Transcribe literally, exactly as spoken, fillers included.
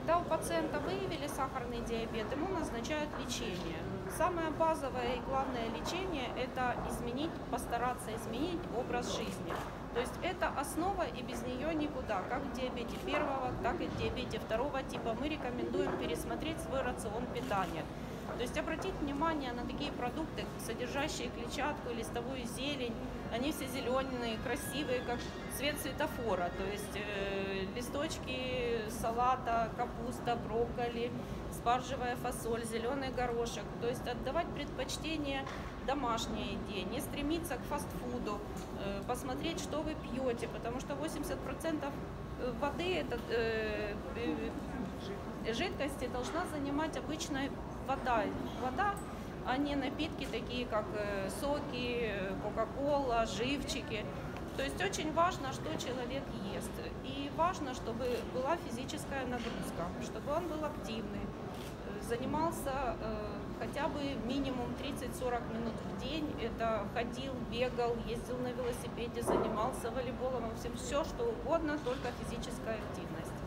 Когда у пациента выявили сахарный диабет, ему назначают лечение. Самое базовое и главное лечение – это изменить, постараться изменить образ жизни. То есть это основа, и без нее никуда. Как в диабете первого, так и в диабете второго типа мы рекомендуем пересмотреть свой рацион питания. То есть обратить внимание на такие продукты, содержащие клетчатку, листовую зелень. Они все зеленые, красивые, как цвет светофора. То есть э, листочки салата, капуста, брокколи, спаржевая фасоль, зеленый горошек. То есть отдавать предпочтение домашней еде, не стремиться к фастфуду, э, посмотреть, что вы пьете, потому что восемьдесят процентов воды, это, э, э, жидкости должна занимать обычная вода. Вода, а не напитки такие, как соки, кока-кола, живчики. То есть очень важно, что человек ест. И важно, чтобы была физическая нагрузка, чтобы он был активный, занимался э, хотя бы минимум тридцать-сорок минут в день. Это ходил, бегал, ездил на велосипеде, занимался волейболом, всем, все что угодно, только физическая активность.